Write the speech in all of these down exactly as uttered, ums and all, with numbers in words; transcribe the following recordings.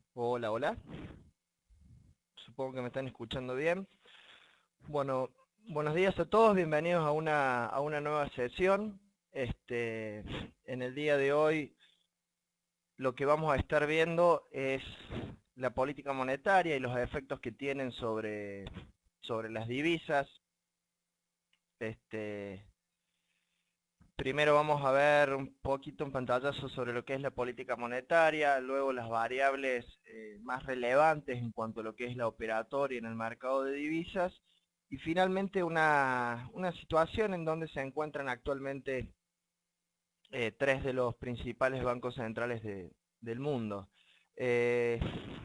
Hola, hola. Supongo que me están escuchando bien. Bueno, buenos días a todos. Bienvenidos a una, a una nueva sesión. Este, en el día de hoy lo que vamos a estar viendo es la política monetaria y los efectos que tienen sobre, sobre las divisas. Este, Primero vamos a ver un poquito un pantallazo sobre lo que es la política monetaria, luego las variables eh, más relevantes en cuanto a lo que es la operatoria en el mercado de divisas y finalmente una, una situación en donde se encuentran actualmente eh, tres de los principales bancos centrales de- del mundo. Eh,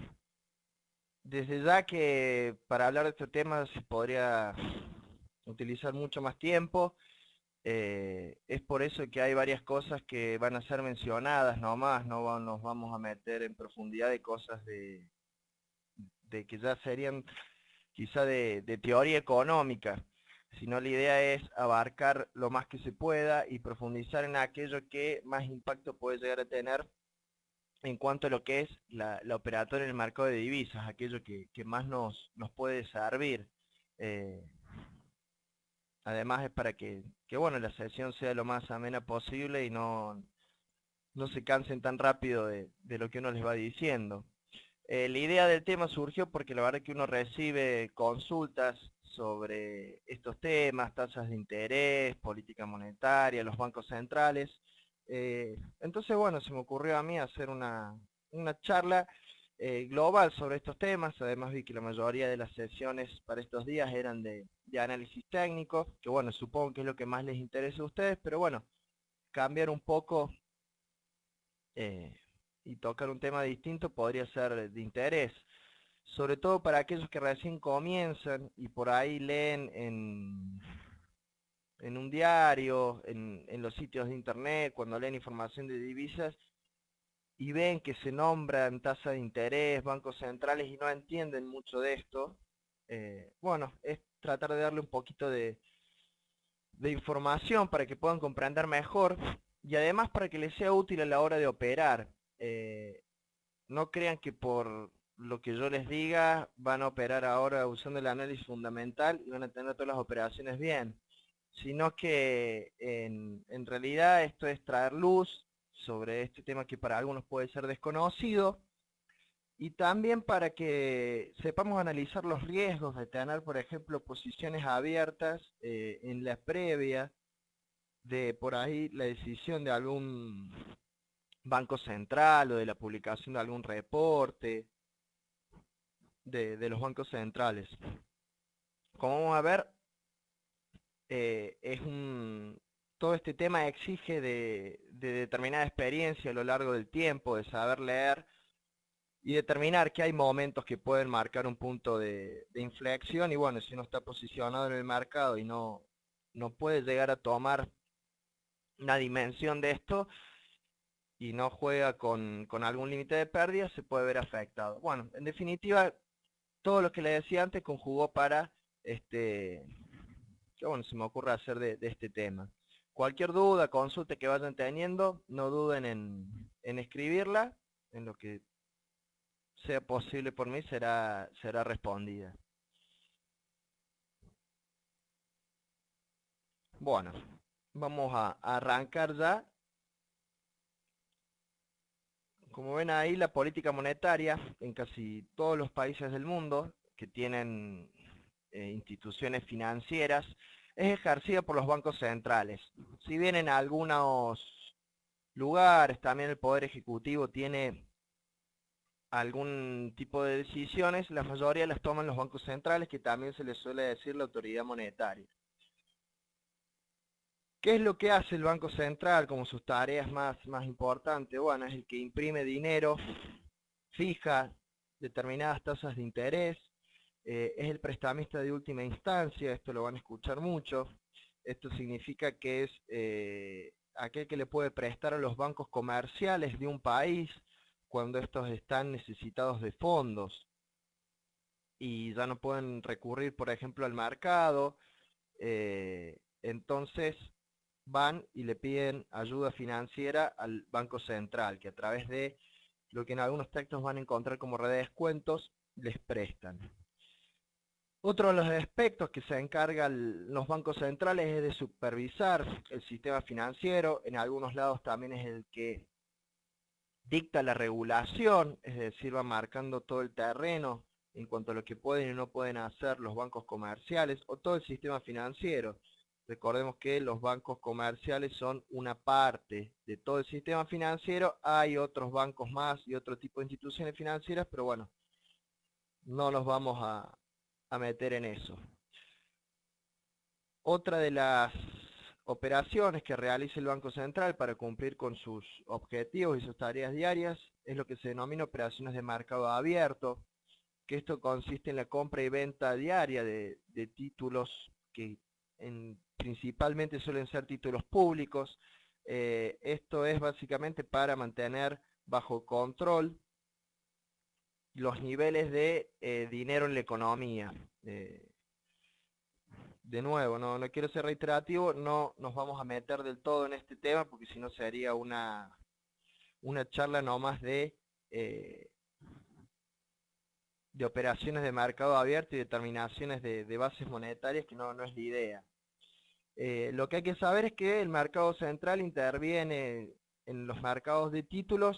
Desde ya que para hablar de este tema se podría utilizar mucho más tiempo. Eh, es por eso que hay varias cosas que van a ser mencionadas nomás, no va- nos vamos a meter en profundidad de cosas de, de que ya serían quizá de, de teoría económica, sino la idea es abarcar lo más que se pueda y profundizar en aquello que más impacto puede llegar a tener en cuanto a lo que es la, la operatoria en el mercado de divisas, aquello que, que más nos, nos puede servir. Eh, Además es para que, que bueno, la sesión sea lo más amena posible y no, no se cansen tan rápido de, de lo que uno les va diciendo. Eh, la idea del tema surgió porque la verdad que uno recibe consultas sobre estos temas, tasas de interés, política monetaria, los bancos centrales. Eh, entonces, bueno, se me ocurrió a mí hacer una, una charla eh, global sobre estos temas. Además vi que la mayoría de las sesiones para estos días eran de, de análisis técnico, que bueno, supongo que es lo que más les interesa a ustedes, pero bueno, cambiar un poco eh, y tocar un tema distinto podría ser de interés, sobre todo para aquellos que recién comienzan y por ahí leen en, en un diario, en, en los sitios de internet, cuando leen información de divisas y ven que se nombran tasas de interés, bancos centrales y no entienden mucho de esto. Eh, bueno, es tratar de darle un poquito de, de información para que puedan comprender mejor y además para que les sea útil a la hora de operar. Eh, No crean que por lo que yo les diga van a operar ahora usando el análisis fundamental y van a tener todas las operaciones bien, sino que en, en realidad esto es traer luz sobre este tema que para algunos puede ser desconocido y también para que sepamos analizar los riesgos de tener, por ejemplo, posiciones abiertas eh, en la previa de por ahí la decisión de algún banco central o de la publicación de algún reporte de, de los bancos centrales. Como vamos a ver, eh, es un, todo este tema exige de, de determinada experiencia a lo largo del tiempo, de saber leer y determinar que hay momentos que pueden marcar un punto de, de inflexión y bueno, si uno está posicionado en el mercado y no, no puede llegar a tomar una dimensión de esto y no juega con, con algún límite de pérdida, se puede ver afectado. Bueno, en definitiva, todo lo que le decía antes conjugó para este, que bueno, se me ocurre hacer de, de este tema. Cualquier duda, consulta que vayan teniendo, no duden en, en escribirla, en lo que sea posible por mí será, será respondida. Bueno, vamos a, a arrancar ya. Como ven ahí, la política monetaria en casi todos los países del mundo que tienen eh, instituciones financieras es ejercida por los bancos centrales. Si bien en algunos lugares también el Poder Ejecutivo tiene algún tipo de decisiones, la mayoría las toman los bancos centrales, que también se les suele decir la autoridad monetaria. ¿Qué es lo que hace el Banco Central como sus tareas más, más importantes? Bueno, es el que imprime dinero, fija determinadas tasas de interés, eh, es el prestamista de última instancia, esto lo van a escuchar mucho. Esto significa que es eh, aquel que le puede prestar a los bancos comerciales de un país cuando estos están necesitados de fondos y ya no pueden recurrir, por ejemplo, al mercado, eh, entonces van y le piden ayuda financiera al Banco Central, que a través de lo que en algunos textos van a encontrar como redescuentos, les prestan. Otro de los aspectos que se encargan los bancos centrales es de supervisar el sistema financiero. En algunos lados también es el que dicta la regulación, es decir, va marcando todo el terreno en cuanto a lo que pueden y no pueden hacer los bancos comerciales o todo el sistema financiero. Recordemos que los bancos comerciales son una parte de todo el sistema financiero. Hay otros bancos más y otro tipo de instituciones financieras, pero bueno, no nos vamos a, a meter en eso. Otra de las operaciones que realiza el Banco Central para cumplir con sus objetivos y sus tareas diarias es lo que se denomina operaciones de mercado abierto, que esto consiste en la compra y venta diaria de, de títulos que en, principalmente suelen ser títulos públicos. Eh, esto es básicamente para mantener bajo control los niveles de eh, dinero en la economía. Eh, de nuevo, no, no quiero ser reiterativo, no nos vamos a meter del todo en este tema porque si no sería una, una charla nomás de, eh, de operaciones de mercado abierto y determinaciones de, de bases monetarias, que no, no es la idea. Eh, lo que hay que saber es que el mercado central interviene en los mercados de títulos.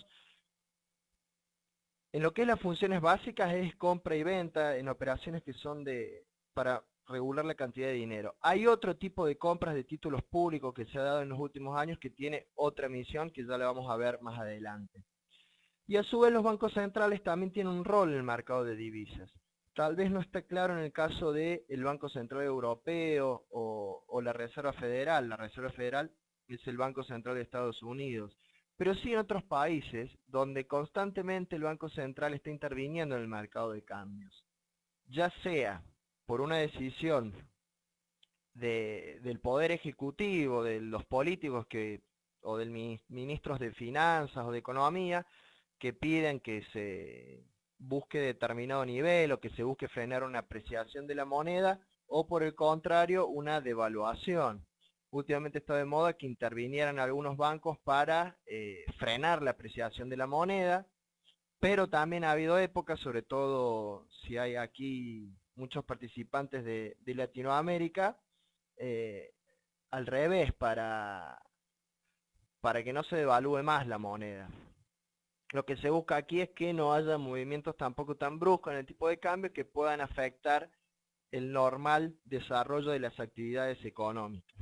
En lo que es las funciones básicas es compra y venta en operaciones que son de para regular la cantidad de dinero. Hay otro tipo de compras de títulos públicos que se ha dado en los últimos años que tiene otra misión que ya la vamos a ver más adelante. Y a su vez los bancos centrales también tienen un rol en el mercado de divisas. Tal vez no está claro en el caso del Banco Central Europeo o, o la Reserva Federal. La Reserva Federal es el Banco Central de Estados Unidos. Pero sí en otros países donde constantemente el Banco Central está interviniendo en el mercado de cambios. Ya sea por una decisión de, del Poder Ejecutivo, de los políticos que, o de ministros de Finanzas o de Economía, que piden que se busque determinado nivel o que se busque frenar una apreciación de la moneda, o por el contrario, una devaluación. Últimamente está de moda que intervinieran algunos bancos para eh, frenar la apreciación de la moneda, pero también ha habido épocas, sobre todo si hay aquí muchos participantes de, de Latinoamérica, eh, al revés, para, para que no se devalúe más la moneda. Lo que se busca aquí es que no haya movimientos tampoco tan bruscos en el tipo de cambio que puedan afectar el normal desarrollo de las actividades económicas.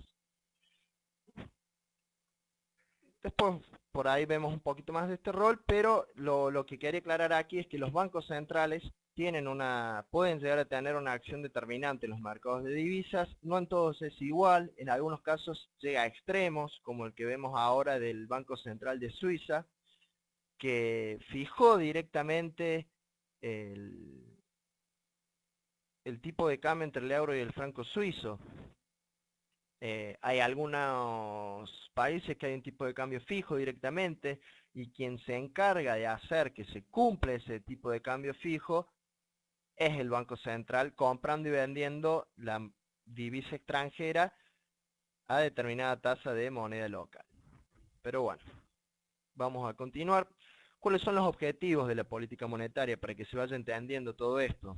Después por ahí vemos un poquito más de este rol, pero lo, lo que quería aclarar aquí es que los bancos centrales tienen una, pueden llegar a tener una acción determinante en los mercados de divisas. No en todos es igual, en algunos casos llega a extremos, como el que vemos ahora del Banco Central de Suiza, que fijó directamente el, el tipo de cambio entre el euro y el franco suizo. Eh, hay algunos países que hay un tipo de cambio fijo directamente, y quien se encarga de hacer que se cumpla ese tipo de cambio fijo es el Banco Central, comprando y vendiendo la divisa extranjera a determinada tasa de moneda local. Pero bueno, vamos a continuar. ¿Cuáles son los objetivos de la política monetaria para que se vaya entendiendo todo esto?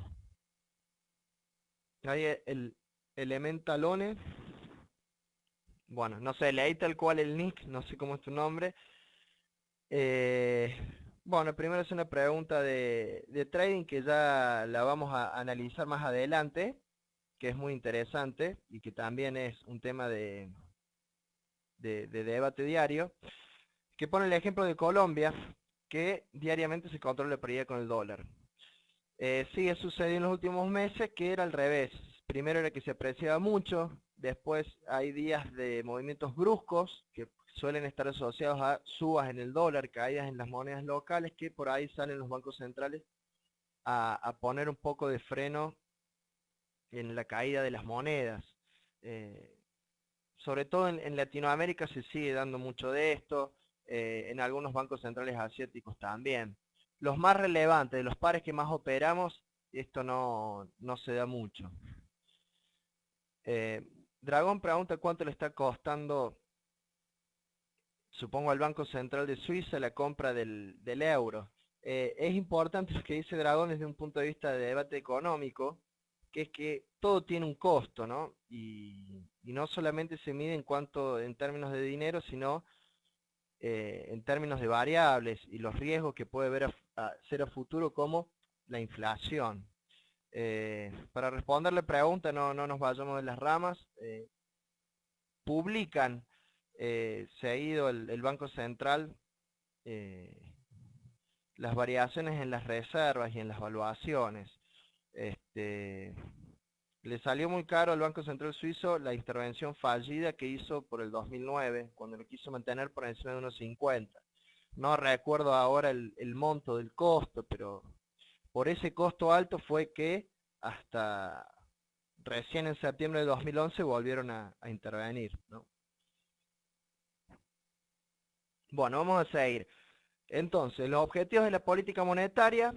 Hay el Elementalone. Bueno, no sé, leí tal cual el nick, no sé cómo es tu nombre. Eh, bueno, primero es una pregunta de, de trading que ya la vamos a analizar más adelante, que es muy interesante y que también es un tema de, de, de debate diario, que pone el ejemplo de Colombia, que diariamente se controla la paridad con el dólar. Eh, sigue sucediendo en los últimos meses que era al revés. Primero era que se apreciaba mucho, después hay días de movimientos bruscos que suelen estar asociados a subas en el dólar, caídas en las monedas locales, que por ahí salen los bancos centrales a, a poner un poco de freno en la caída de las monedas. Eh, sobre todo en, en Latinoamérica se sigue dando mucho de esto, eh, en algunos bancos centrales asiáticos también. Los más relevantes, de los pares que más operamos, esto no, no se da mucho. Eh, Dragón pregunta cuánto le está costando, supongo al Banco Central de Suiza, la compra del, del euro. Eh, es importante lo que dice Dragón desde un punto de vista de debate económico, que es que todo tiene un costo, ¿no? Y, y no solamente se mide en cuanto, en términos de dinero, sino eh, en términos de variables y los riesgos que puede ver a, a- ser a futuro, como la inflación. Eh, para responder la pregunta, no, no nos vayamos de las ramas, eh, publican eh, seguido el, el Banco Central eh, las variaciones en las reservas y en las valuaciones. Este, le salió muy caro al Banco Central Suizo la intervención fallida que hizo por el dos mil nueve, cuando lo quiso mantener por encima de uno cincuenta. No recuerdo ahora el, el monto del costo, pero por ese costo alto fue que hasta recién en septiembre de dos mil once volvieron a, a intervenir, ¿no? Bueno, vamos a seguir. Entonces, los objetivos de la política monetaria,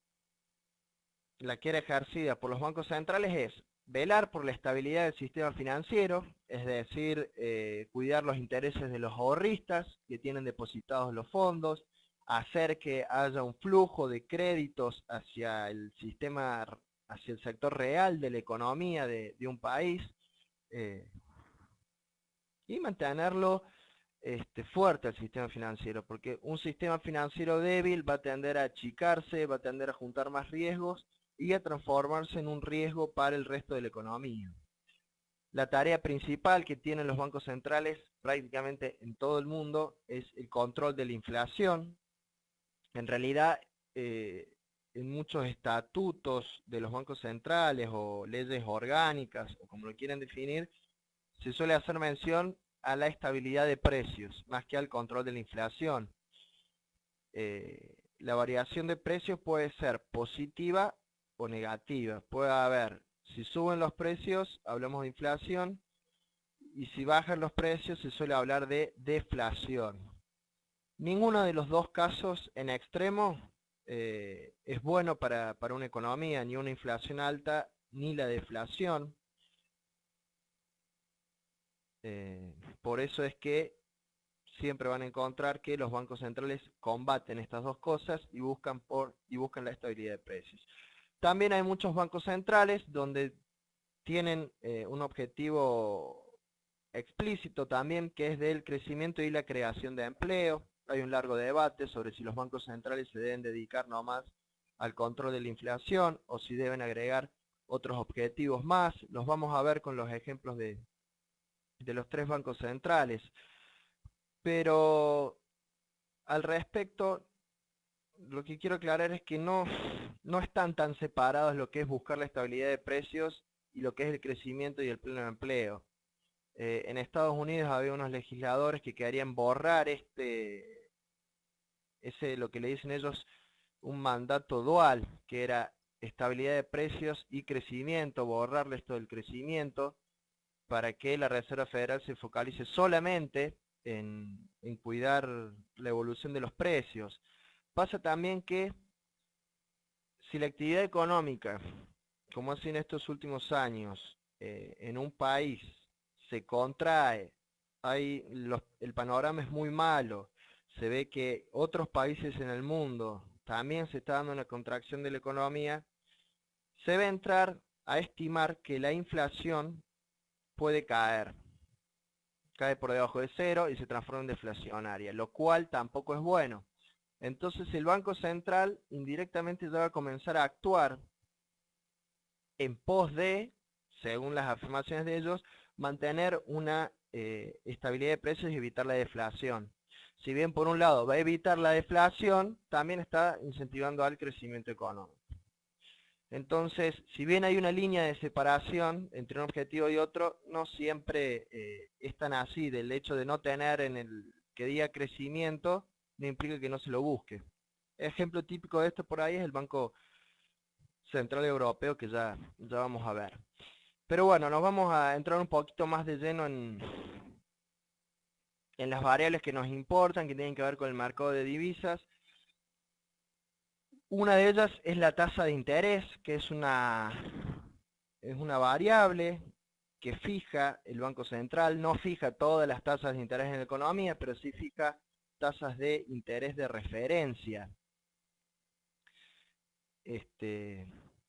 la que era ejercida por los bancos centrales, es velar por la estabilidad del sistema financiero, es decir, eh, cuidar los intereses de los ahorristas que tienen depositados los fondos, hacer que haya un flujo de créditos hacia el sistema, hacia el sector real de la economía de, de un país, eh, y mantenerlo este, fuerte el sistema financiero, porque un sistema financiero débil va a tender a achicarse, va a tender a juntar más riesgos y a transformarse en un riesgo para el resto de la economía. La tarea principal que tienen los bancos centrales prácticamente en todo el mundo es el control de la inflación. En realidad, eh, en muchos estatutos de los bancos centrales o leyes orgánicas, o como lo quieren definir, se suele hacer mención a la estabilidad de precios, más que al control de la inflación. Eh, la variación de precios puede ser positiva o negativa. Puede haber, si suben los precios, hablamos de inflación, y si bajan los precios, se suele hablar de deflación. Ninguno de los dos casos en extremo eh, es bueno para, para una economía, ni una inflación alta, ni la deflación. Eh, por eso es que siempre van a encontrar que los bancos centrales combaten estas dos cosas y buscan, por, y buscan la estabilidad de precios. También hay muchos bancos centrales donde tienen eh, un objetivo explícito también, que es del crecimiento y la creación de empleo. Hay un largo debate sobre si los bancos centrales se deben dedicar nomás al control de la inflación o si deben agregar otros objetivos más. Los vamos a ver con los ejemplos de, de los tres bancos centrales. Pero al respecto, lo que quiero aclarar es que no, no están tan separados lo que es buscar la estabilidad de precios y lo que es el crecimiento y el pleno empleo. Eh, en Estados Unidos había unos legisladores que querían borrar este, ese, lo que le dicen ellos, un mandato dual, que era estabilidad de precios y crecimiento, borrarle esto del crecimiento, para que la Reserva Federal se focalice solamente en, en cuidar la evolución de los precios. Pasa también que si la actividad económica, como ha sido en estos últimos años, eh, en un país se contrae, hay los, el panorama es muy malo, se ve que otros países en el mundo también se está dando una contracción de la economía, se va a entrar a estimar que la inflación puede caer, cae por debajo de cero y se transforma en deflacionaria, lo cual tampoco es bueno. Entonces el Banco Central indirectamente ya va a comenzar a actuar en pos de, según las afirmaciones de ellos, mantener una eh, estabilidad de precios y evitar la deflación. Si bien por un lado va a evitar la deflación, también está incentivando al crecimiento económico. Entonces, si bien hay una línea de separación entre un objetivo y otro, no siempre eh, es tan así. Del hecho de no tener en el que diga crecimiento, no implica que no se lo busque. Ejemplo típico de esto por ahí es el Banco Central Europeo, que ya, ya vamos a ver. Pero bueno, nos vamos a entrar un poquito más de lleno en, en las variables que nos importan, que tienen que ver con el mercado de divisas. Una de ellas es la tasa de interés, que es una, es una variable que fija el Banco Central. No fija todas las tasas de interés en la economía, pero sí fija tasas de interés de referencia. Este,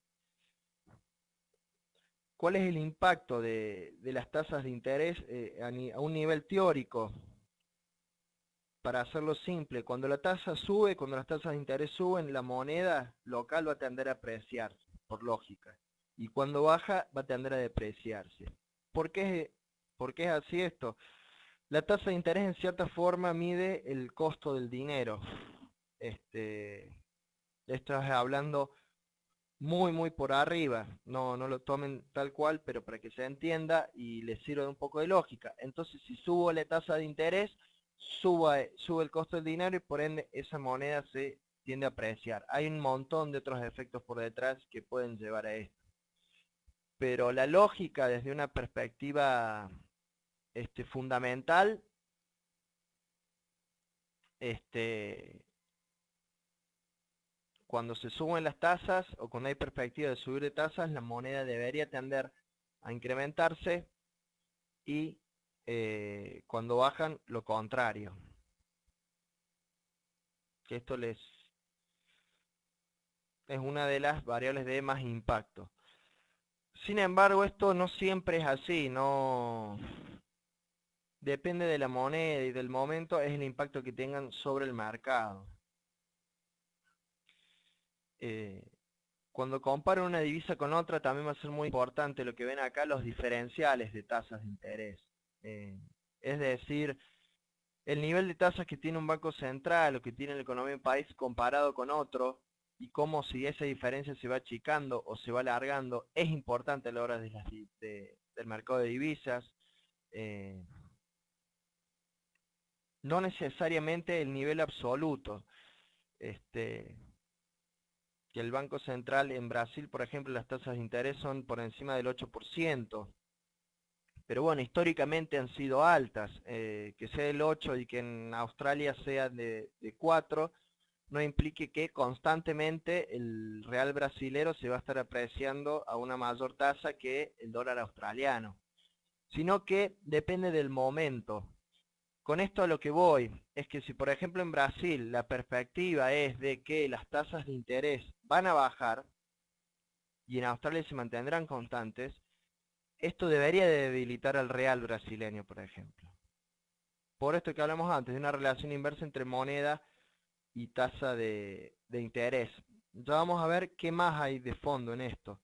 ¿cuál es el impacto de, de las tasas de interés eh, a, ni, a un nivel teórico? Para hacerlo simple, cuando la tasa sube, cuando las tasas de interés suben, la moneda local va a tender a apreciarse, por lógica. Y cuando baja, va a tender a depreciarse. ¿Por qué, por qué es así esto? La tasa de interés en cierta forma mide el costo del dinero. Este, esto es hablando muy muy por arriba, no, no lo tomen tal cual, pero para que se entienda y les sirva un poco de lógica. Entonces, si subo la tasa de interés, suba, sube el costo del dinero y por ende esa moneda se tiende a apreciar. Hay un montón de otros efectos por detrás que pueden llevar a esto. Pero la lógica desde una perspectiva este, fundamental, este, cuando se suben las tasas o cuando hay perspectiva de subir de tasas, la moneda debería tender a incrementarse y eh, cuando bajan lo contrario. Que esto les es una de las variables de más impacto. Sin embargo, esto no siempre es así, no depende de la moneda y del momento, es el impacto que tengan sobre el mercado. Eh, Cuando comparo una divisa con otra también va a ser muy importante lo que ven acá, los diferenciales de tasas de interés. Eh, es decir, el nivel de tasas que tiene un banco central o que tiene la economía de un país comparado con otro y cómo si esa diferencia se va achicando o se va alargando es importante a la hora de las, de, del mercado de divisas. Eh, no necesariamente el nivel absoluto. Este, que el Banco Central en Brasil, por ejemplo, las tasas de interés son por encima del ocho por ciento. Pero bueno, históricamente han sido altas. Eh, que sea el ocho y que en Australia sea de, de cuatro, no implique que constantemente el real brasilero se va a estar apreciando a una mayor tasa que el dólar australiano. Sino que depende del momento. Con esto a lo que voy es que si por ejemplo en Brasil la perspectiva es de que las tasas de interés van a bajar y en Australia se mantendrán constantes, esto debería debilitar al real brasileño, por ejemplo. Por esto que hablamos antes, de una relación inversa entre moneda y tasa de, de interés. Ya vamos a ver qué más hay de fondo en esto.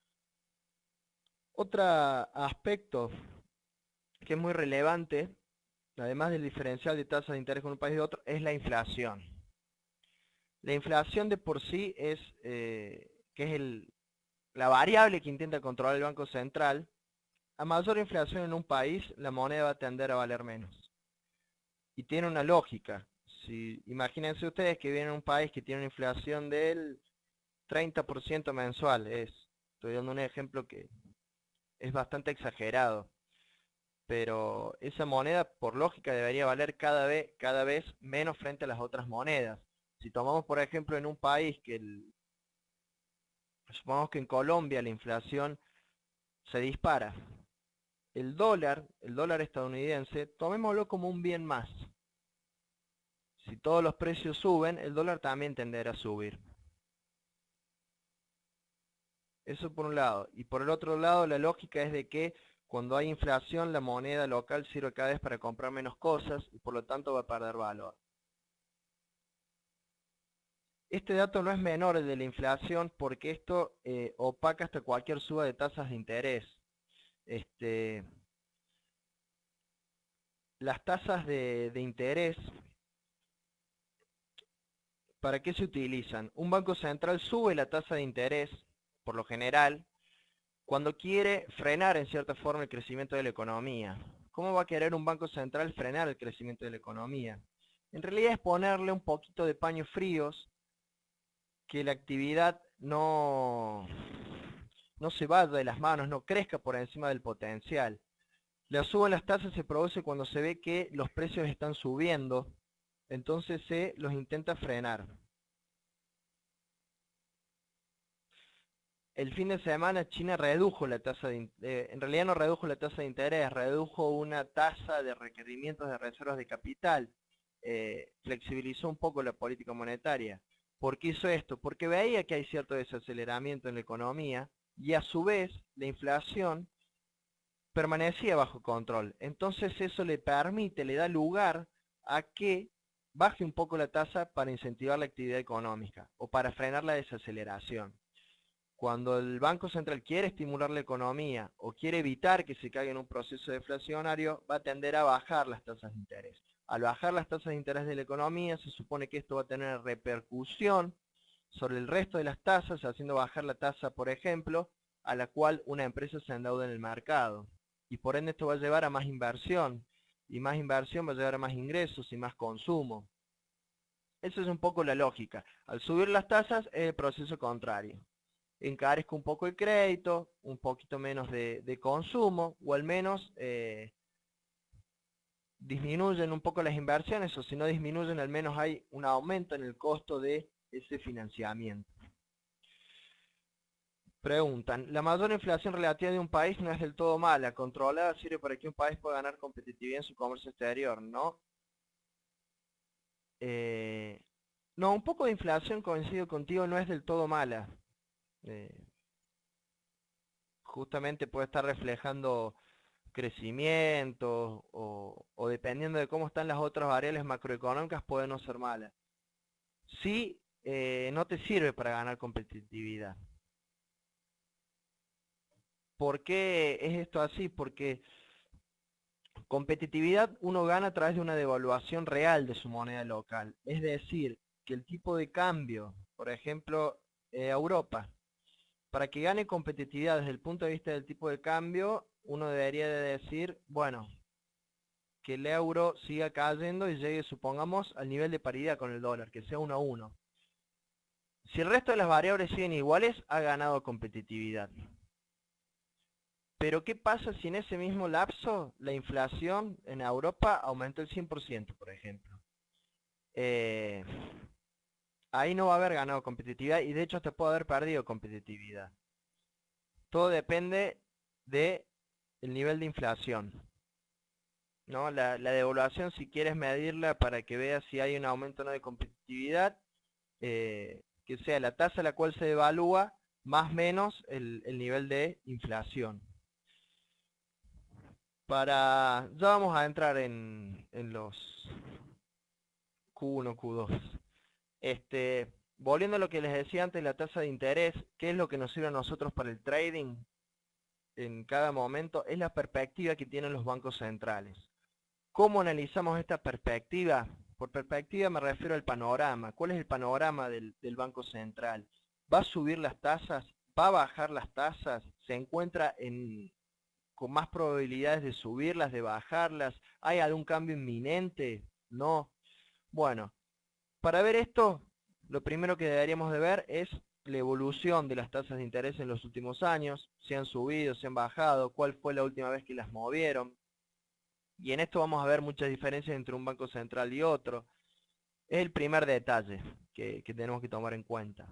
Otro aspecto que es muy relevante, además del diferencial de tasa de interés con un país y otro, es la inflación. La inflación de por sí es, eh, que es el, la variable que intenta controlar el Banco Central. A mayor inflación en un país, la moneda va a tender a valer menos. Y tiene una lógica. Si, imagínense ustedes que vienen a un país que tiene una inflación del treinta por ciento mensual. Es, estoy dando un ejemplo que es bastante exagerado. Pero esa moneda, por lógica, debería valer cada vez, cada vez menos frente a las otras monedas. Si tomamos, por ejemplo, en un país que, el, supongamos que en Colombia la inflación se dispara. El dólar, el dólar estadounidense, tomémoslo como un bien más. Si todos los precios suben, el dólar también tenderá a subir. Eso por un lado. Y por el otro lado, la lógica es de que cuando hay inflación, la moneda local sirve cada vez para comprar menos cosas y por lo tanto va a perder valor. Este dato no es menor el de la inflación porque esto eh, opaca hasta cualquier suba de tasas de interés. Este, las tasas de, de interés, ¿para qué se utilizan? Un banco central sube la tasa de interés, por lo general, cuando quiere frenar en cierta forma el crecimiento de la economía. ¿Cómo va a querer un banco central frenar el crecimiento de la economía? En realidad es ponerle un poquito de paños fríos, que la actividad no, no se vaya de las manos, no crezca por encima del potencial. La suba en las tasas se produce cuando se ve que los precios están subiendo, entonces se los intenta frenar. El fin de semana China redujo la tasa de, eh, en realidad no redujo la tasa de interés, redujo una tasa de requerimientos de reservas de capital, eh, flexibilizó un poco la política monetaria. ¿Por qué hizo esto? Porque veía que hay cierto desaceleramiento en la economía y a su vez la inflación permanecía bajo control. Entonces eso le permite, le da lugar a que baje un poco la tasa para incentivar la actividad económica o para frenar la desaceleración. Cuando el Banco Central quiere estimular la economía o quiere evitar que se caiga en un proceso deflacionario, va a tender a bajar las tasas de interés. Al bajar las tasas de interés de la economía, se supone que esto va a tener repercusión sobre el resto de las tasas, haciendo bajar la tasa, por ejemplo, a la cual una empresa se endeuda en el mercado. Y por ende esto va a llevar a más inversión, y más inversión va a llevar a más ingresos y más consumo. Esa es un poco la lógica. Al subir las tasas es el proceso contrario. Encarezco un poco el crédito, un poquito menos de, de consumo, o al menos eh, disminuyen un poco las inversiones, o si no disminuyen, al menos hay un aumento en el costo de ese financiamiento. Preguntan, la mayor inflación relativa de un país no es del todo mala, controlada sirve para que un país pueda ganar competitividad en su comercio exterior, ¿no? Eh, no, un poco de inflación, coincido contigo, no es del todo mala. Eh, justamente puede estar reflejando crecimiento o, o dependiendo de cómo están las otras variables macroeconómicas puede no ser mala. Sí, eh, no te sirve para ganar competitividad. ¿Por qué es esto así? Porque competitividad uno gana a través de una devaluación real de su moneda local. Es decir, que el tipo de cambio, por ejemplo, eh, Europa, para que gane competitividad desde el punto de vista del tipo de cambio, uno debería de decir, bueno, que el euro siga cayendo y llegue, supongamos, al nivel de paridad con el dólar, que sea uno a uno. Si el resto de las variables siguen iguales, ha ganado competitividad. Pero ¿qué pasa si en ese mismo lapso la inflación en Europa aumentó el cien por ciento, por ejemplo? Eh, ahí no va a haber ganado competitividad y de hecho hasta puede haber perdido competitividad. Todo depende del nivel de inflación, ¿no? La, la devaluación, si quieres medirla para que veas si hay un aumento o no de competitividad, eh, que sea la tasa a la cual se devalúa más o menos el, el nivel de inflación. Para, ya vamos a entrar en, en los Q uno, Q dos. Este, volviendo a lo que les decía antes, la tasa de interés, ¿qué es lo que nos sirve a nosotros para el trading en cada momento? Es la perspectiva que tienen los bancos centrales. ¿Cómo analizamos esta perspectiva? Por perspectiva me refiero al panorama. ¿Cuál es el panorama del, del Banco Central? ¿Va a subir las tasas? ¿Va a bajar las tasas? ¿Se encuentra en, con más probabilidades de subirlas, de bajarlas? ¿Hay algún cambio inminente? No. Bueno, para ver esto, lo primero que deberíamos de ver es la evolución de las tasas de interés en los últimos años, si han subido, si han bajado, cuál fue la última vez que las movieron. Y en esto vamos a ver muchas diferencias entre un banco central y otro. Es el primer detalle que, que tenemos que tomar en cuenta.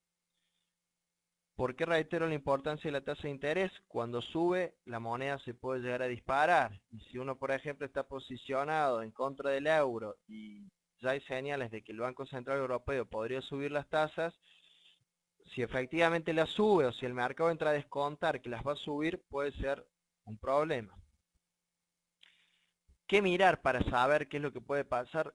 ¿Por qué reitero la importancia de la tasa de interés? Cuando sube, la moneda se puede llegar a disparar. Y si uno, por ejemplo, está posicionado en contra del euro y ya hay señales de que el Banco Central Europeo podría subir las tasas, si efectivamente las sube o si el mercado entra a descontar que las va a subir, puede ser un problema. ¿Qué mirar para saber qué es lo que puede pasar?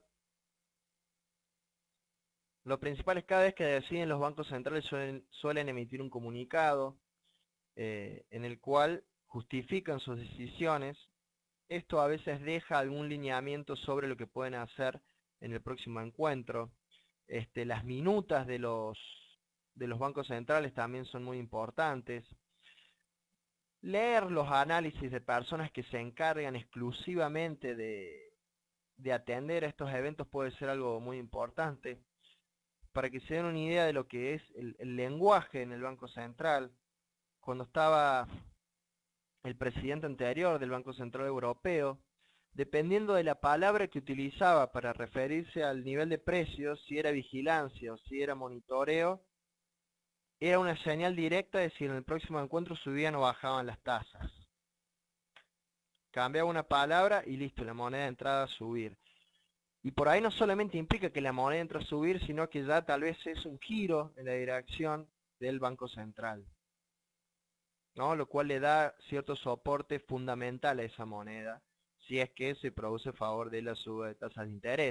Lo principal es cada vez que deciden los bancos centrales suelen, suelen emitir un comunicado eh, en el cual justifican sus decisiones. Esto a veces deja algún lineamiento sobre lo que pueden hacer en el próximo encuentro. Este, las minutas de los, de los bancos centrales también son muy importantes. Leer los análisis de personas que se encargan exclusivamente de, de atender a estos eventos puede ser algo muy importante. Para que se den una idea de lo que es el, el lenguaje en el Banco Central, cuando estaba el presidente anterior del Banco Central Europeo, dependiendo de la palabra que utilizaba para referirse al nivel de precios, si era vigilancia o si era monitoreo, era una señal directa de si en el próximo encuentro subían o bajaban las tasas. Cambiaba una palabra y listo, la moneda de entrada a subir. Y por ahí no solamente implica que la moneda entra a subir, sino que ya tal vez es un giro en la dirección del Banco Central, ¿no? Lo cual le da cierto soporte fundamental a esa moneda, si es que se produce a favor de la suba de tasas de interés.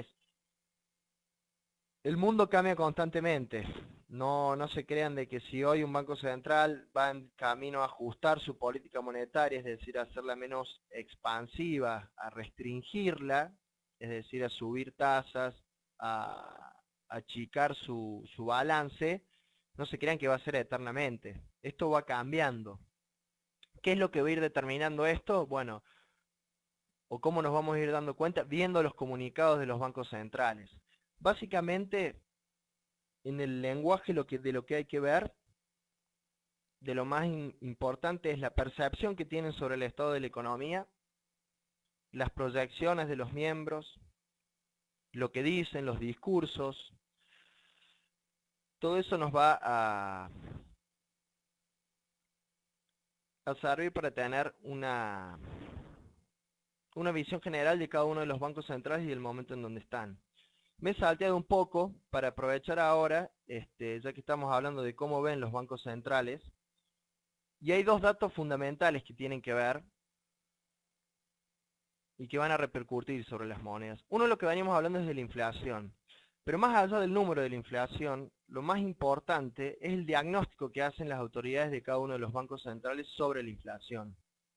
El mundo cambia constantemente. No, no se crean de que si hoy un banco central va en camino a ajustar su política monetaria, es decir, a hacerla menos expansiva, a restringirla, es decir, a subir tasas, a achicar su, su balance, no se crean que va a ser eternamente. Esto va cambiando. ¿Qué es lo que va a ir determinando esto? Bueno, o cómo nos vamos a ir dando cuenta viendo los comunicados de los bancos centrales. Básicamente, en el lenguaje lo que, de lo que hay que ver, de lo más in, importante es la percepción que tienen sobre el estado de la economía, las proyecciones de los miembros, lo que dicen, los discursos. Todo eso nos va a, a servir para tener una, una visión general de cada uno de los bancos centrales y el momento en donde están. Me he salteado un poco para aprovechar ahora, este, ya que estamos hablando de cómo ven los bancos centrales, y hay dos datos fundamentales que tienen que ver y que van a repercutir sobre las monedas. Uno de lo que veníamos hablando es de la inflación, pero más allá del número de la inflación, lo más importante es el diagnóstico que hacen las autoridades de cada uno de los bancos centrales sobre la inflación.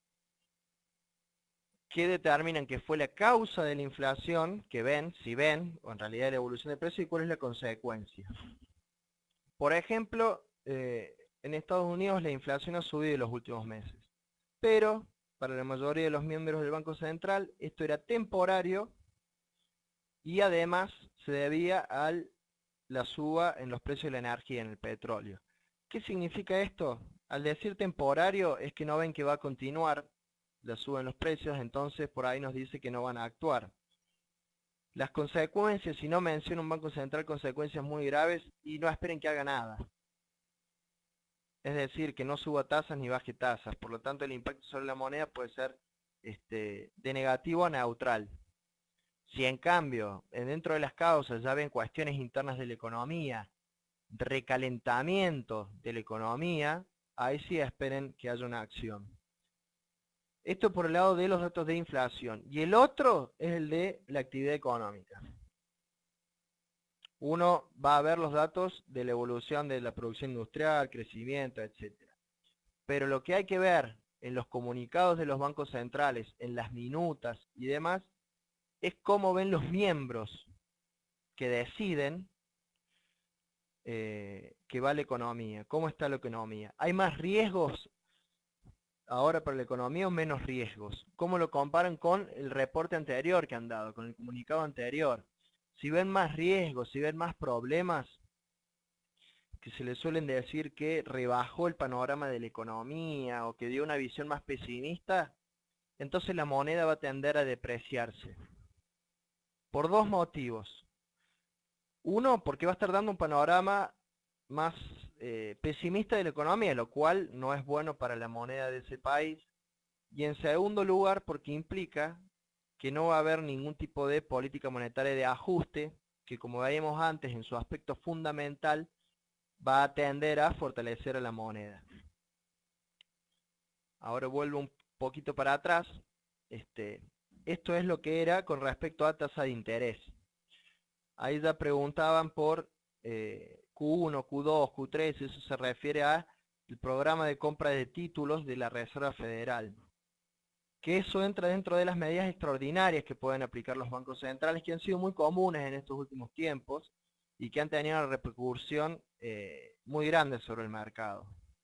¿Qué determinan que fue la causa de la inflación? Que ven, si ven, o en realidad la evolución de precios, y cuál es la consecuencia. Por ejemplo, eh, en Estados Unidos la inflación ha subido en los últimos meses, pero para la mayoría de los miembros del Banco Central esto era temporario y además se debía a la suba en los precios de la energía, en el petróleo. ¿Qué significa esto? Al decir temporario es que no ven que va a continuar la suba en los precios, entonces por ahí nos dice que no van a actuar. Las consecuencias, si no menciona un Banco Central consecuencias muy graves, y no esperen que haga nada. Es decir, que no suba tasas ni baje tasas. Por lo tanto, el impacto sobre la moneda puede ser este, de negativo a neutral. Si en cambio, dentro de las causas ya ven cuestiones internas de la economía, recalentamiento de la economía, ahí sí esperen que haya una acción. Esto por el lado de los datos de inflación. Y el otro es el de la actividad económica. Uno va a ver los datos de la evolución de la producción industrial, crecimiento, etcétera. Pero lo que hay que ver en los comunicados de los bancos centrales, en las minutas y demás, es cómo ven los miembros que deciden eh, que va la economía, cómo está la economía. ¿Hay más riesgos ahora para la economía o menos riesgos? ¿Cómo lo comparan con el reporte anterior que han dado, con el comunicado anterior? Si ven más riesgos, si ven más problemas, que se le suelen decir que rebajó el panorama de la economía o que dio una visión más pesimista, entonces la moneda va a tender a depreciarse. Por dos motivos. Uno, porque va a estar dando un panorama más eh, pesimista de la economía, lo cual no es bueno para la moneda de ese país. Y en segundo lugar, porque implica que no va a haber ningún tipo de política monetaria de ajuste, que como veíamos antes, en su aspecto fundamental, va a tender a fortalecer a la moneda. Ahora vuelvo un poquito para atrás. Este, esto es lo que era con respecto a tasa de interés. Ahí ya preguntaban por eh, Q uno, Q dos, Q tres, eso se refiere a el programa de compra de títulos de la Reserva Federal. Que eso entra dentro de las medidas extraordinarias que pueden aplicar los bancos centrales, que han sido muy comunes en estos últimos tiempos y que han tenido una repercusión eh, muy grande sobre el mercado.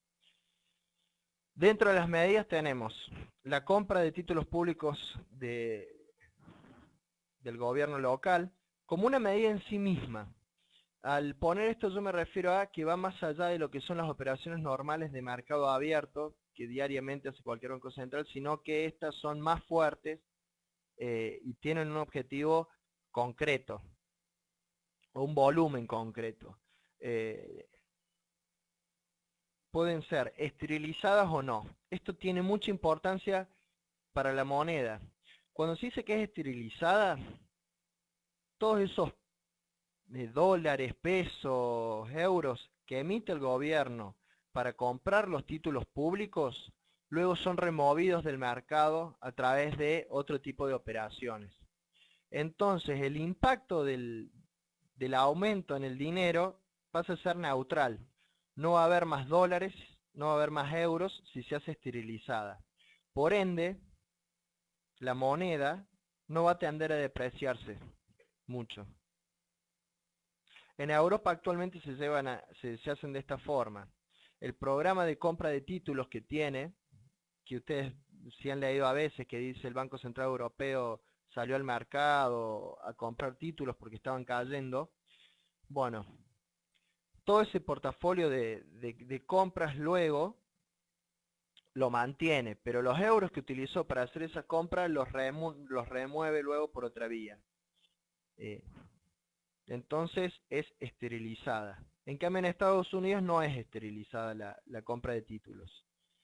Dentro de las medidas tenemos la compra de títulos públicos de, del gobierno local como una medida en sí misma. Al poner esto yo me refiero a que va más allá de lo que son las operaciones normales de mercado abierto que diariamente hace cualquier banco central, sino que estas son más fuertes eh, y tienen un objetivo concreto o un volumen concreto. Eh, pueden ser esterilizadas o no. Esto tiene mucha importancia para la moneda. Cuando se dice que es esterilizada, todos esos eh, dólares, pesos, euros que emite el gobierno para comprar los títulos públicos, luego son removidos del mercado a través de otro tipo de operaciones. Entonces el impacto del, del aumento en el dinero pasa a ser neutral. No va a haber más dólares, no va a haber más euros si se hace esterilizada. Por ende, la moneda no va a tender a depreciarse mucho. En Europa actualmente se, llevan a, se, se hacen de esta forma. El programa de compra de títulos que tiene, que ustedes si han leído a veces, que dice el Banco Central Europeo salió al mercado a comprar títulos porque estaban cayendo. Bueno, todo ese portafolio de, de, de compras luego lo mantiene, pero los euros que utilizó para hacer esa compra los, remu los remueve luego por otra vía. Eh, entonces es esterilizada. En cambio en Estados Unidos no es esterilizada la, la compra de títulos.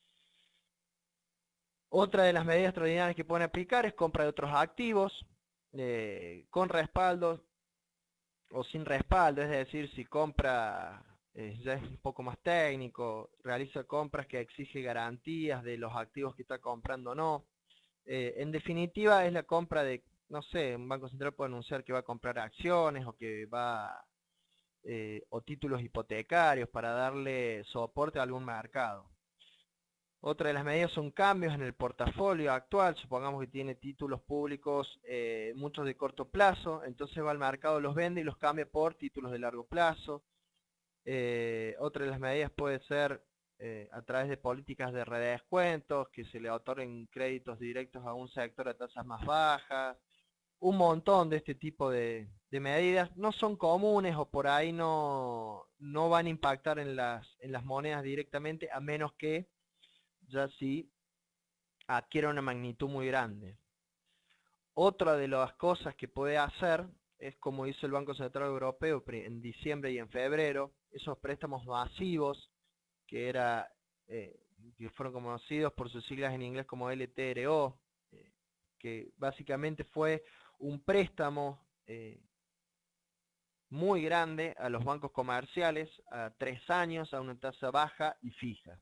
Otra de las medidas extraordinarias que pueden aplicar es compra de otros activos eh, con respaldo o sin respaldo, es decir, si compra, eh, ya es un poco más técnico, realiza compras que exige garantías de los activos que está comprando o no. Eh, en definitiva es la compra de, no sé, un banco central puede anunciar que va a comprar acciones o que va, eh, o títulos hipotecarios para darle soporte a algún mercado. Otra de las medidas son cambios en el portafolio actual. Supongamos que tiene títulos públicos, eh, muchos de corto plazo, entonces va al mercado, los vende y los cambia por títulos de largo plazo. Eh, otra de las medidas puede ser eh, a través de políticas de redescuentos, que se le otorguen créditos directos a un sector a tasas más bajas. Un montón de este tipo de, de medidas no son comunes o por ahí no, no van a impactar en las, en las monedas directamente, a menos que ya sí adquiere una magnitud muy grande. Otra de las cosas que puede hacer es como hizo el Banco Central Europeo en diciembre y en febrero, esos préstamos masivos que, era, eh, que fueron conocidos por sus siglas en inglés como L T R O, eh, que básicamente fue un préstamo eh, muy grande a los bancos comerciales a tres años a una tasa baja y fija.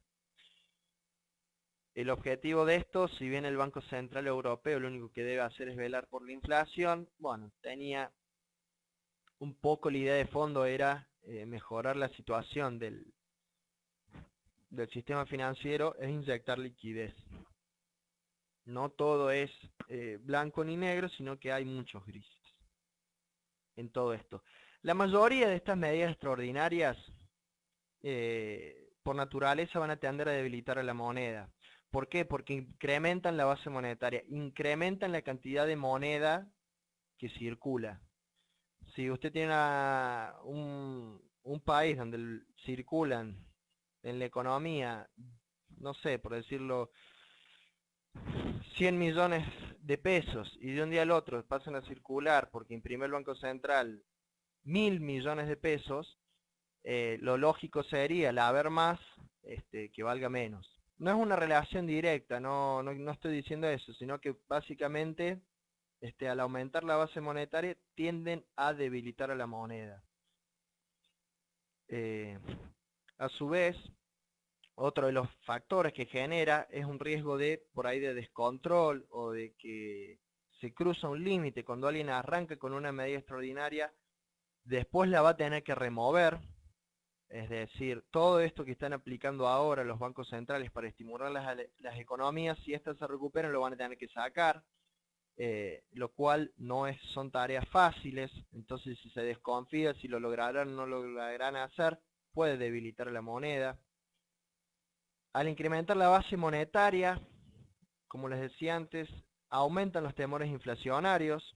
El objetivo de esto, si bien el Banco Central Europeo lo único que debe hacer es velar por la inflación, bueno, tenía un poco la idea de fondo era eh, mejorar la situación del, del sistema financiero e inyectar liquidez. No todo es eh, blanco ni negro, sino que hay muchos grises en todo esto. La mayoría de estas medidas extraordinarias, eh, por naturaleza, van a tender a debilitar a la moneda. ¿Por qué? Porque incrementan la base monetaria, incrementan la cantidad de moneda que circula. Si usted tiene una, un, un país donde circulan en la economía, no sé, por decirlo, cien millones de pesos y de un día al otro pasan a circular porque imprimió el Banco Central mil millones de pesos, eh, lo lógico sería la haber más este, que valga menos. No es una relación directa, no, no, no estoy diciendo eso, sino que básicamente este, al aumentar la base monetaria tienden a debilitar a la moneda. Eh, a su vez, otro de los factores que genera es un riesgo de, por ahí, de descontrol o de que se cruza un límite cuando alguien arranca con una medida extraordinaria, después la va a tener que remover. Es decir, todo esto que están aplicando ahora los bancos centrales para estimular las, las economías, si estas se recuperan lo van a tener que sacar, eh, lo cual no es, son tareas fáciles. Entonces si se desconfía si lo lograrán o no lo lograrán hacer, puede debilitar la moneda. Al incrementar la base monetaria, como les decía antes, aumentan los temores inflacionarios.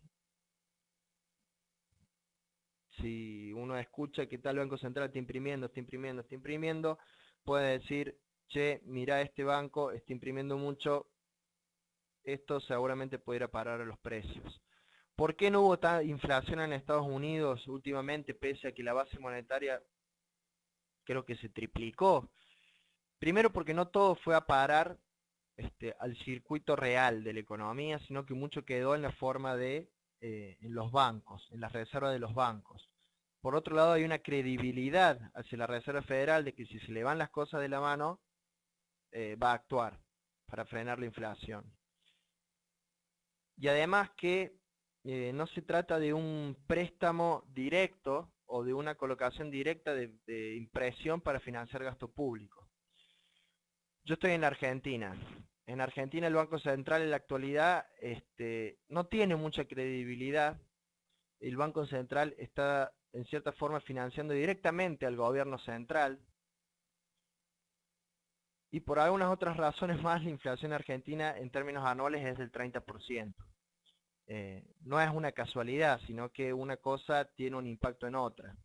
Si uno escucha que tal Banco Central está imprimiendo, está imprimiendo, está imprimiendo, puede decir, che, mira, este banco está imprimiendo mucho, esto seguramente puede ir a parar a los precios. ¿Por qué no hubo tanta inflación en Estados Unidos últimamente, pese a que la base monetaria creo que se triplicó? Primero porque no todo fue a parar este, al circuito real de la economía, sino que mucho quedó en la forma de eh, en los bancos, en las reservas de los bancos. Por otro lado, hay una credibilidad hacia la Reserva Federal de que si se le van las cosas de la mano, eh, va a actuar para frenar la inflación. Y además que eh, no se trata de un préstamo directo o de una colocación directa de, de impresión para financiar gasto público. Yo estoy en la Argentina. En Argentina el Banco Central en la actualidad este, no tiene mucha credibilidad. El Banco Central está en cierta forma financiando directamente al gobierno central. Y por algunas otras razones más, la inflación argentina en términos anuales es del treinta por ciento. Eh, no es una casualidad, sino que una cosa tiene un impacto en otra.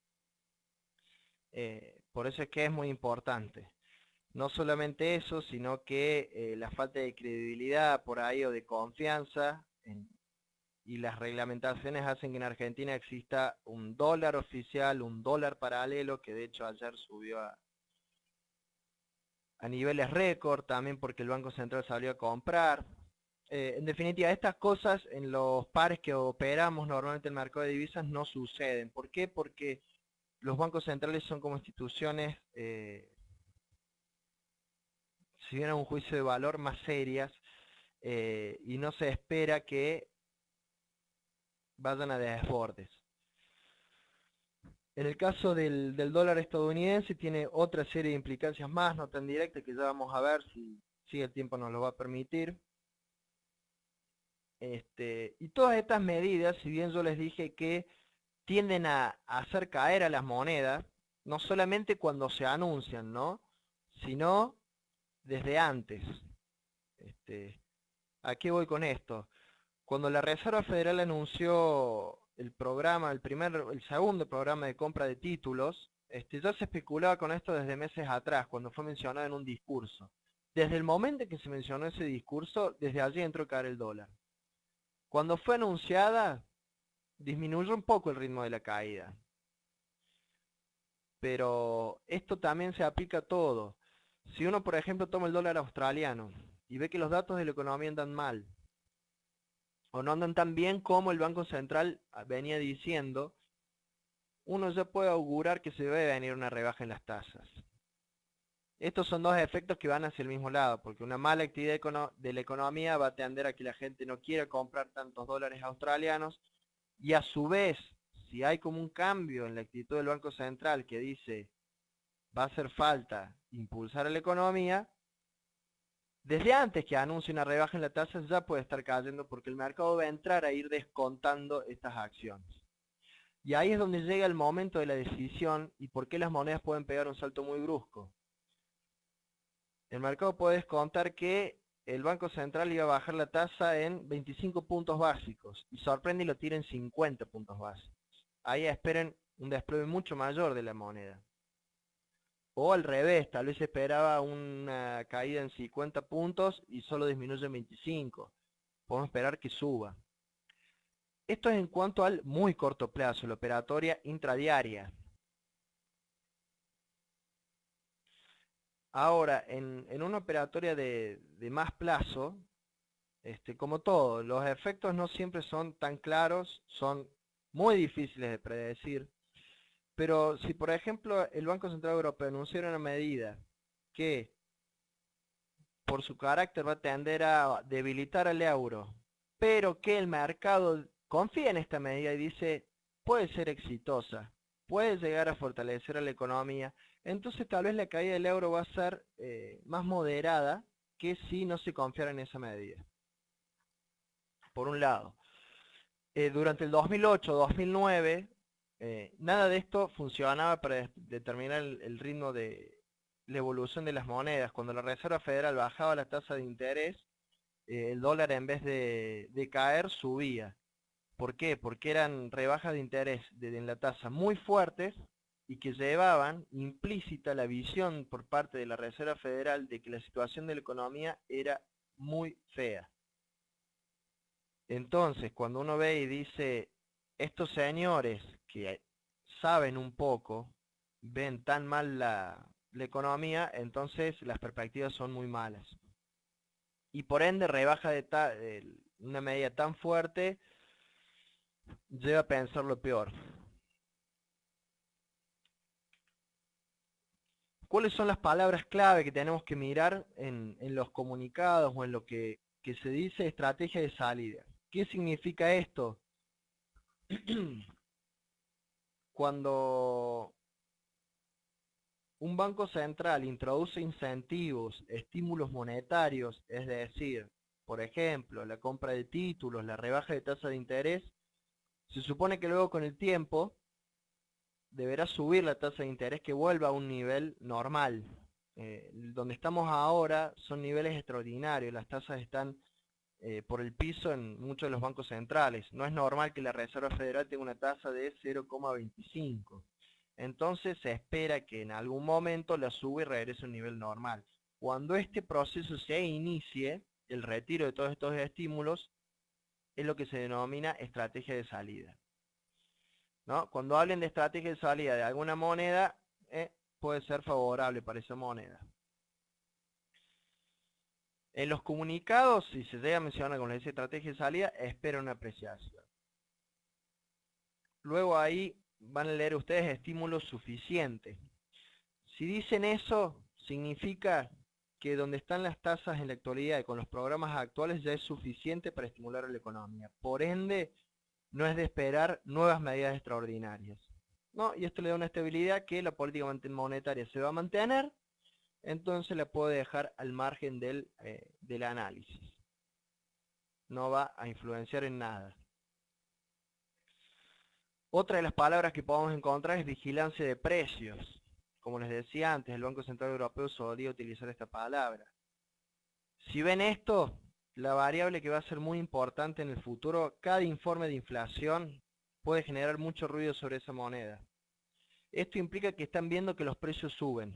Eh, por eso es que es muy importante. No solamente eso, sino que eh, la falta de credibilidad por ahí o de confianza en, y las reglamentaciones hacen que en Argentina exista un dólar oficial, un dólar paralelo, que de hecho ayer subió a, a niveles récord, también porque el Banco Central salió a comprar. Eh, en definitiva, estas cosas en los pares que operamos normalmente en el mercado de divisas no suceden. ¿Por qué? Porque los bancos centrales son como instituciones, eh, si bien a un juicio de valor, más serias, eh, y no se espera que vayan a desbordes. En el caso del, del dólar estadounidense tiene otra serie de implicancias más, no tan directas, que ya vamos a ver si, si el tiempo nos lo va a permitir. Este, y todas estas medidas, si bien yo les dije que tienden a, a hacer caer a las monedas, no solamente cuando se anuncian, ¿no? Sino desde antes. Este, ¿a qué voy con esto? Cuando la Reserva Federal anunció el programa, el primer, el segundo programa de compra de títulos, este, ya se especulaba con esto desde meses atrás, cuando fue mencionado en un discurso. Desde el momento en que se mencionó ese discurso, desde allí entró a caer el dólar. Cuando fue anunciada, disminuyó un poco el ritmo de la caída. Pero esto también se aplica a todo. Si uno, por ejemplo, toma el dólar australiano y ve que los datos de la economía andan mal, o no andan tan bien como el Banco Central venía diciendo, uno ya puede augurar que se debe venir una rebaja en las tasas. Estos son dos efectos que van hacia el mismo lado, porque una mala actividad de la economía va a tender a que la gente no quiera comprar tantos dólares australianos, y a su vez, si hay como un cambio en la actitud del Banco Central que dice va a hacer falta impulsar a la economía, desde antes que anuncie una rebaja en la tasa ya puede estar cayendo, porque el mercado va a entrar a ir descontando estas acciones. Y ahí es donde llega el momento de la decisión y por qué las monedas pueden pegar un salto muy brusco. El mercado puede descontar que el Banco Central iba a bajar la tasa en veinticinco puntos básicos y sorprende y lo tira en cincuenta puntos básicos. Ahí esperen un desplome mucho mayor de la moneda. O al revés, tal vez esperaba una caída en cincuenta puntos y solo disminuye en veinticinco. Podemos esperar que suba. Esto es en cuanto al muy corto plazo, la operatoria intradiaria. Ahora, en, en una operatoria de, de más plazo, este, como todo, los efectos no siempre son tan claros, son muy difíciles de predecir. Pero si por ejemplo el Banco Central Europeo anunciara una medida que por su carácter va a tender a debilitar al euro, pero que el mercado confía en esta medida y dice puede ser exitosa, puede llegar a fortalecer a la economía, entonces tal vez la caída del euro va a ser eh, más moderada que si no se confiara en esa medida. Por un lado. Eh, durante el dos mil ocho dos mil nueve, eh, nada de esto funcionaba para determinar el, el ritmo de la evolución de las monedas. Cuando la Reserva Federal bajaba la tasa de interés, eh, el dólar en vez de, de caer subía. ¿Por qué? Porque eran rebajas de interés de, en la tasa muy fuertes y que llevaban implícita la visión por parte de la Reserva Federal de que la situación de la economía era muy fea. Entonces, cuando uno ve y dice, estos señores que saben un poco, ven tan mal la, la economía, entonces las perspectivas son muy malas. Y por ende, rebaja de, ta, de una medida tan fuerte, lleva a pensar lo peor. ¿Cuáles son las palabras clave que tenemos que mirar en, en los comunicados o en lo que, que se dice estrategia de salida? ¿Qué significa esto? Cuando un banco central introduce incentivos, estímulos monetarios, es decir, por ejemplo, la compra de títulos, la rebaja de tasa de interés, se supone que luego con el tiempo deberá subir la tasa de interés que vuelva a un nivel normal. Eh, donde estamos ahora son niveles extraordinarios, las tasas están eh, por el piso en muchos de los bancos centrales. No es normal que la Reserva Federal tenga una tasa de cero coma veinticinco. Entonces se espera que en algún momento la suba y regrese a un nivel normal. Cuando este proceso se inicie, el retiro de todos estos estímulos es lo que se denomina estrategia de salida, ¿no? Cuando hablen de estrategia de salida de alguna moneda, eh, puede ser favorable para esa moneda. En los comunicados, si se llega a mencionar con esa estrategia de salida, espera una apreciación. Luego ahí van a leer ustedes estímulos suficientes. Si dicen eso, significa que donde están las tasas en la actualidad y con los programas actuales ya es suficiente para estimular a la economía. Por ende, no es de esperar nuevas medidas extraordinarias, ¿no? Y esto le da una estabilidad que la política monetaria se va a mantener, entonces la puede dejar al margen del, eh, del análisis. No va a influenciar en nada. Otra de las palabras que podemos encontrar es vigilancia de precios. Como les decía antes, el Banco Central Europeo solía utilizar esta palabra. Si ven esto, la variable que va a ser muy importante en el futuro, cada informe de inflación puede generar mucho ruido sobre esa moneda. Esto implica que están viendo que los precios suben,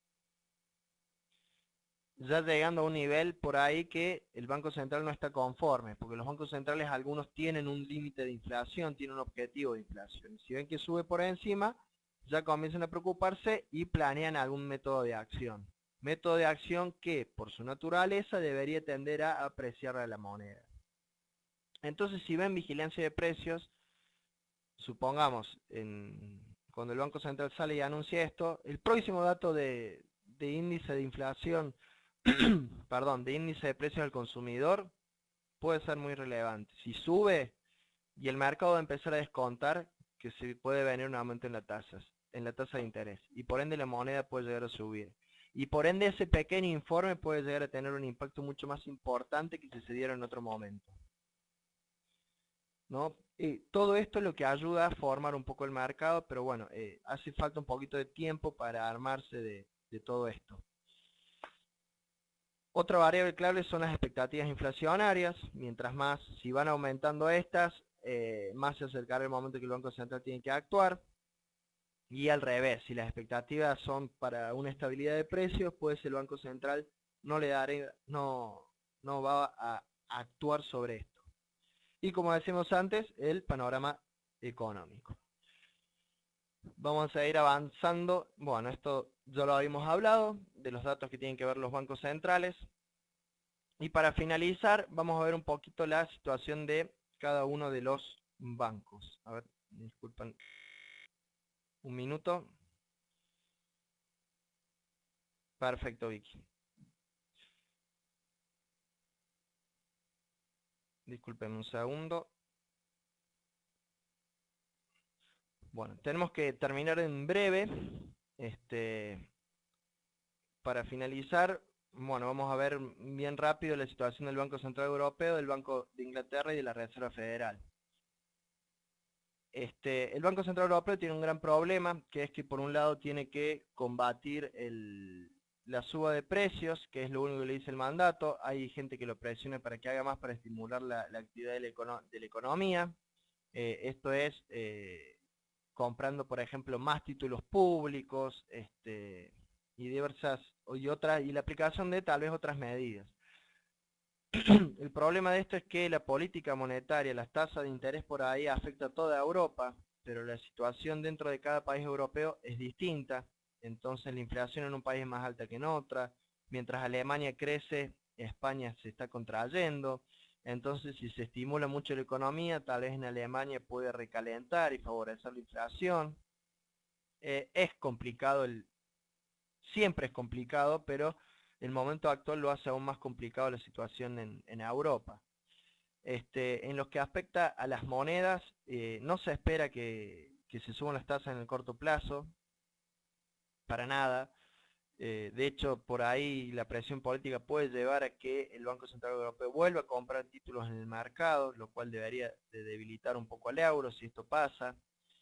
ya llegando a un nivel por ahí que el Banco Central no está conforme, porque los bancos centrales algunos tienen un límite de inflación, tienen un objetivo de inflación. Si ven que sube por encima, ya comienzan a preocuparse y planean algún método de acción. Método de acción que, por su naturaleza, debería tender a apreciar a la moneda. Entonces, si ven vigilancia de precios, supongamos, en, cuando el Banco Central sale y anuncia esto, el próximo dato de, de índice de inflación, perdón, de índice de precios al consumidor, puede ser muy relevante. Si sube y el mercado va a empezar a descontar que se puede venir un aumento en las tasas, en la tasa de interés, y por ende la moneda puede llegar a subir. Y por ende ese pequeño informe puede llegar a tener un impacto mucho más importante que si se diera en otro momento, ¿no? Y todo esto es lo que ayuda a formar un poco el mercado, pero bueno, eh, hace falta un poquito de tiempo para armarse de, de todo esto. Otra variable clave son las expectativas inflacionarias. Mientras más, si van aumentando estas, eh, más se acercará el momento que el Banco Central tiene que actuar. Y al revés, si las expectativas son para una estabilidad de precios, pues el Banco Central no le dará, no, no va a actuar sobre esto. Y como decimos antes, el panorama económico. Vamos a ir avanzando. Bueno, esto ya lo habíamos hablado, de los datos que tienen que ver los bancos centrales. Y para finalizar, vamos a ver un poquito la situación de cada uno de los bancos. A ver, disculpen un minuto. Perfecto, Vicky. Disculpen un segundo. Bueno, tenemos que terminar en breve. Este, para finalizar, bueno, vamos a ver bien rápido la situación del Banco Central Europeo, del Banco de Inglaterra y de la Reserva Federal. Este, el Banco Central Europeo tiene un gran problema, que es que por un lado tiene que combatir el, la suba de precios, que es lo único que le dice el mandato. Hay gente que lo presiona para que haga más para estimular la, la actividad de la, econo de la economía. Eh, esto es eh, comprando, por ejemplo, más títulos públicos, este, y diversas, y otras, y la aplicación de tal vez otras medidas. El problema de esto es que la política monetaria, las tasas de interés por ahí afecta a toda Europa, pero la situación dentro de cada país europeo es distinta. Entonces la inflación en un país es más alta que en otra. Mientras Alemania crece, España se está contrayendo. Entonces, si se estimula mucho la economía, tal vez en Alemania puede recalentar y favorecer la inflación. Eh, es complicado, el, siempre es complicado, pero el momento actual lo hace aún más complicado la situación en, en Europa. Este, en lo que afecta a las monedas, eh, no se espera que, que se suban las tasas en el corto plazo, para nada. Eh, de hecho, por ahí la presión política puede llevar a que el Banco Central Europeo vuelva a comprar títulos en el mercado, lo cual debería de debilitar un poco al euro si esto pasa.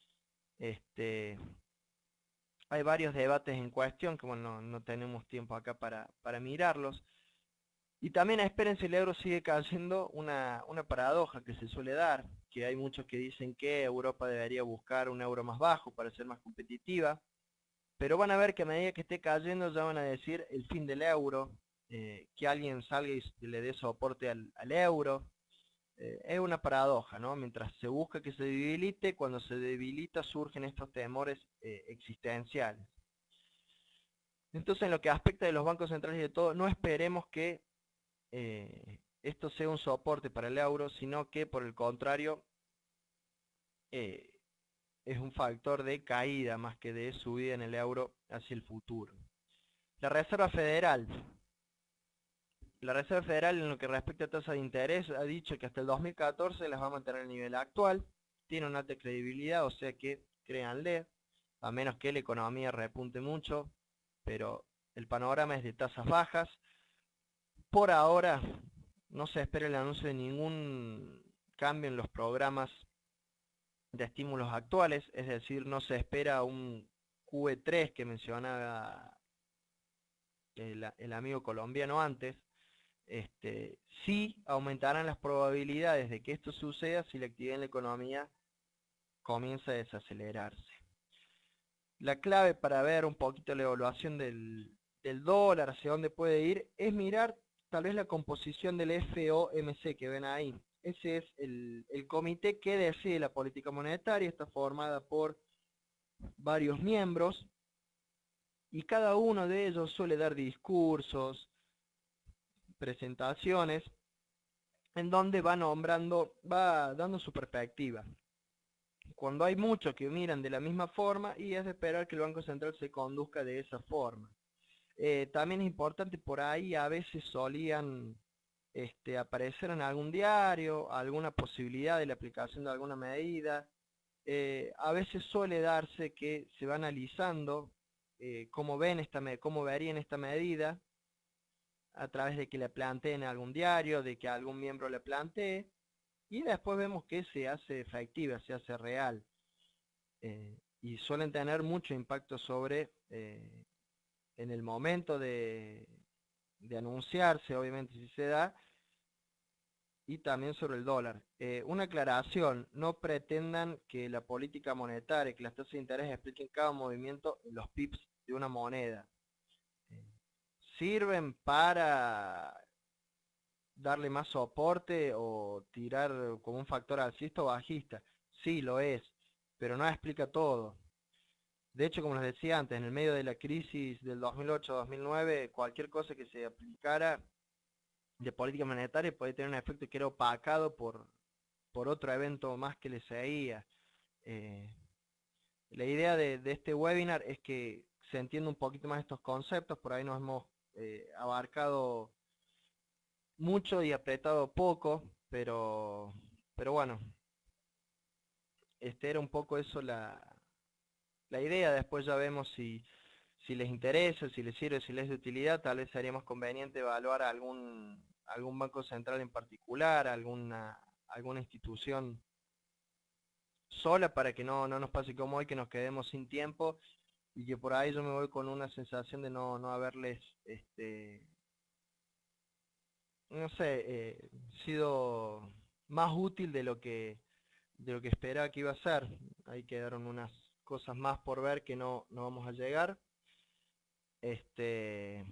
Este, hay varios debates en cuestión, que bueno, no, no tenemos tiempo acá para, para mirarlos. Y también esperen si el euro sigue cayendo, una, una paradoja que se suele dar, que hay muchos que dicen que Europa debería buscar un euro más bajo para ser más competitiva, pero van a ver que a medida que esté cayendo ya van a decir el fin del euro, eh, que alguien salga y le dé soporte al, al euro. Eh, es una paradoja, ¿no? Mientras se busca que se debilite, cuando se debilita surgen estos temores eh, existenciales. Entonces, en lo que aspecta de los bancos centrales y de todo, no esperemos que eh, esto sea un soporte para el euro, sino que por el contrario eh, es un factor de caída más que de subida en el euro hacia el futuro. La Reserva Federal. La Reserva Federal, en lo que respecta a tasa de interés, ha dicho que hasta el dos mil catorce las va a mantener el nivel actual. Tiene una alta credibilidad, o sea que créanle, a menos que la economía repunte mucho, pero el panorama es de tasas bajas. Por ahora no se espera el anuncio de ningún cambio en los programas de estímulos actuales, es decir, no se espera un Q E tres que mencionaba el, el amigo colombiano antes. Este, sí aumentarán las probabilidades de que esto suceda si la actividad en la economía comienza a desacelerarse. La clave para ver un poquito la evaluación del, del dólar, hacia dónde puede ir, es mirar tal vez la composición del F O M C que ven ahí. Ese es el, el comité que decide la política monetaria, está formada por varios miembros y cada uno de ellos suele dar discursos, presentaciones, en donde va nombrando, va dando su perspectiva. Cuando hay muchos que miran de la misma forma, y es de esperar que el Banco Central se conduzca de esa forma. Eh, también es importante, por ahí a veces solían este, aparecer en algún diario, alguna posibilidad de la aplicación de alguna medida. Eh, a veces suele darse que se va analizando eh, cómo ven esta, cómo verían esta medida, a través de que le planteen algún diario, de que algún miembro le plantee, y después vemos que se hace efectiva, se hace real. Eh, y suelen tener mucho impacto sobre, eh, en el momento de, de anunciarse, obviamente si se da, y también sobre el dólar. Eh, una aclaración, no pretendan que la política monetaria, que las tasas de interés expliquen cada movimiento en los pips de una moneda. Eh, sirven para darle más soporte o tirar como un factor alcista o bajista. Sí, lo es, pero no explica todo. De hecho, como les decía antes, en el medio de la crisis del dos mil ocho dos mil nueve, cualquier cosa que se aplicara de política monetaria puede tener un efecto que era opacado por, por otro evento más que le seguía. Eh, la idea de, de este webinar es que se entienda un poquito más estos conceptos, por ahí nos hemos eh, abarcado mucho y apretado poco, pero, pero bueno, este era un poco eso la, la idea. Después ya vemos si, si les interesa, si les sirve, si les es de utilidad. Tal vez sería más conveniente evaluar algún, algún banco central en particular, alguna, alguna institución sola, para que no, no nos pase como hoy, que nos quedemos sin tiempo y que por ahí yo me voy con una sensación de no, no haberles este, no sé, eh, sido más útil de lo que de lo que esperaba que iba a ser. Ahí quedaron unas cosas más por ver que no, no vamos a llegar. Este,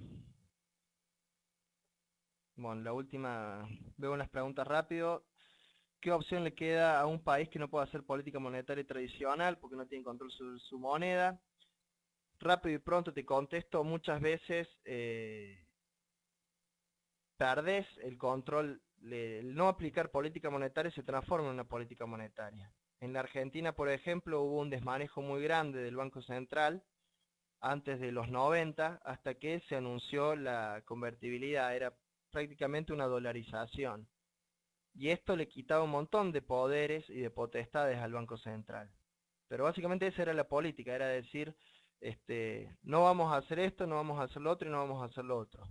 bueno, la última, veo unas preguntas rápido. ¿Qué opción le queda a un país que no puede hacer política monetaria tradicional porque no tiene control sobre su moneda? Rápido y pronto te contesto, muchas veces eh, perdés el control le, el no aplicar política monetaria se transforma en una política monetaria. En la Argentina, por ejemplo, hubo un desmanejo muy grande del Banco Central antes de los noventa, hasta que se anunció la convertibilidad, era prácticamente una dolarización. Y esto le quitaba un montón de poderes y de potestades al Banco Central. Pero básicamente esa era la política, era decir, este, no vamos a hacer esto, no vamos a hacer lo otro y no vamos a hacer lo otro.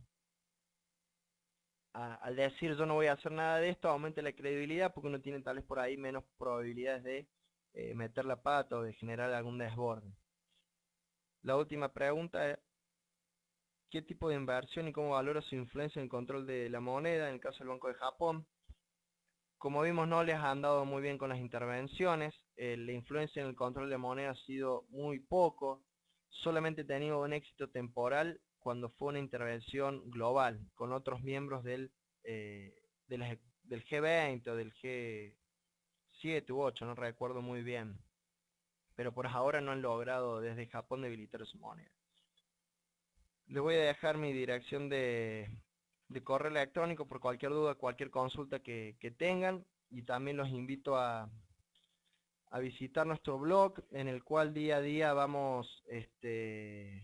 A, al decir yo no voy a hacer nada de esto, aumenta la credibilidad porque uno tiene tal vez por ahí menos probabilidades de eh, meter la pata o de generar algún desborde. La última pregunta es, ¿qué tipo de inversión y cómo valora su influencia en el control de la moneda en el caso del Banco de Japón? Como vimos, no les han dado muy bien con las intervenciones, eh, la influencia en el control de moneda ha sido muy poco, solamente ha tenido un éxito temporal cuando fue una intervención global con otros miembros del, eh, de las, del G veinte o del G siete u ocho, no recuerdo muy bien, pero por ahora no han logrado desde Japón debilitar su moneda. Les voy a dejar mi dirección de, de correo electrónico por cualquier duda, cualquier consulta que, que tengan, y también los invito a, a visitar nuestro blog en el cual día a día vamos este,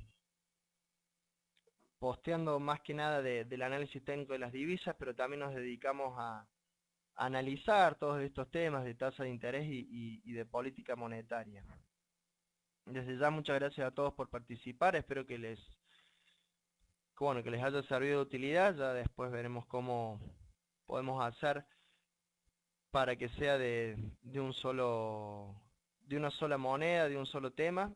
posteando más que nada de, del análisis técnico de las divisas, pero también nos dedicamos a, a analizar todos estos temas de tasa de interés y, y, y de política monetaria. Desde ya muchas gracias a todos por participar, espero que les bueno, que les haya servido de utilidad. Ya después veremos cómo podemos hacer para que sea de, de un solo de una sola moneda, de un solo tema,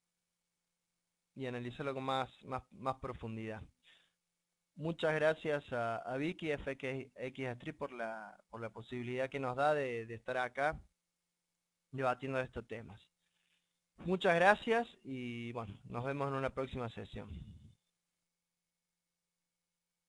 y analizarlo con más, más, más profundidad. Muchas gracias a, a Vicky F X Street por la, por la posibilidad que nos da de, de estar acá debatiendo estos temas. Muchas gracias y bueno, nos vemos en una próxima sesión.